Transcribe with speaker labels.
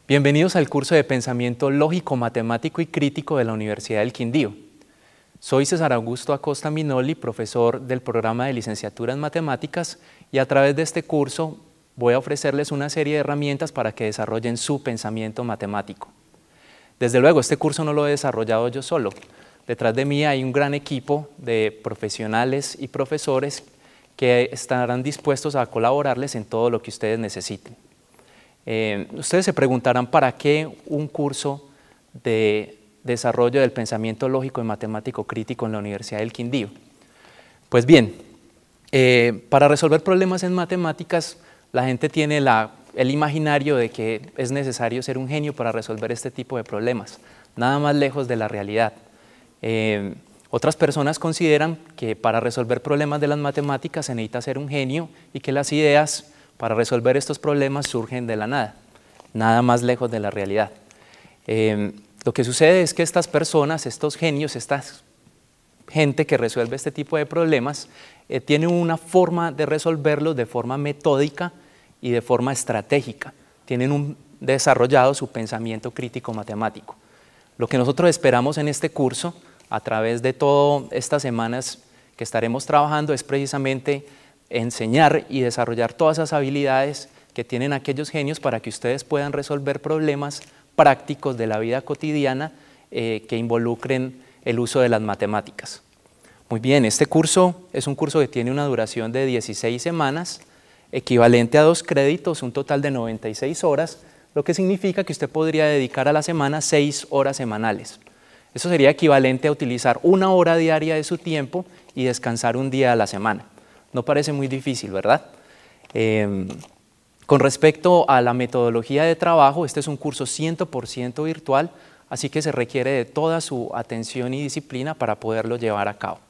Speaker 1: Bienvenidos al curso de Pensamiento Lógico, Matemático y Crítico de la Universidad del Quindío. Soy César Augusto Acosta Minoli, profesor del programa de licenciatura en Matemáticas, y a través de este curso voy a ofrecerles una serie de herramientas para que desarrollen su pensamiento matemático. Desde luego, este curso no lo he desarrollado yo solo. Detrás de mí hay un gran equipo de profesionales y profesores que estarán dispuestos a colaborarles en todo lo que ustedes necesiten. Ustedes se preguntarán para qué un curso de desarrollo del pensamiento lógico y matemático crítico en la Universidad del Quindío. Pues bien, para resolver problemas en matemáticas, la gente tiene el imaginario de que es necesario ser un genio para resolver este tipo de problemas, nada más lejos de la realidad. Otras personas consideran que para resolver problemas de las matemáticas se necesita ser un genio y que las ideas para resolver estos problemas surgen de la nada, nada más lejos de la realidad. Lo que sucede es que estas personas, estos genios, esta gente que resuelve este tipo de problemas, tienen una forma de resolverlos de forma metódica y de forma estratégica. Tienen desarrollado su pensamiento crítico matemático. Lo que nosotros esperamos en este curso, a través de todas estas semanas que estaremos trabajando, es precisamente enseñar y desarrollar todas esas habilidades que tienen aquellos genios para que ustedes puedan resolver problemas prácticos de la vida cotidiana que involucren el uso de las matemáticas. Muy bien, este curso es un curso que tiene una duración de 16 semanas, equivalente a 2 créditos, un total de 96 horas, lo que significa que usted podría dedicar a la semana 6 horas semanales. Eso sería equivalente a utilizar 1 hora diaria de su tiempo y descansar un día a la semana. No parece muy difícil, ¿verdad? Con respecto a la metodología de trabajo, este es un curso 100% virtual, así que se requiere de toda su atención y disciplina para poderlo llevar a cabo.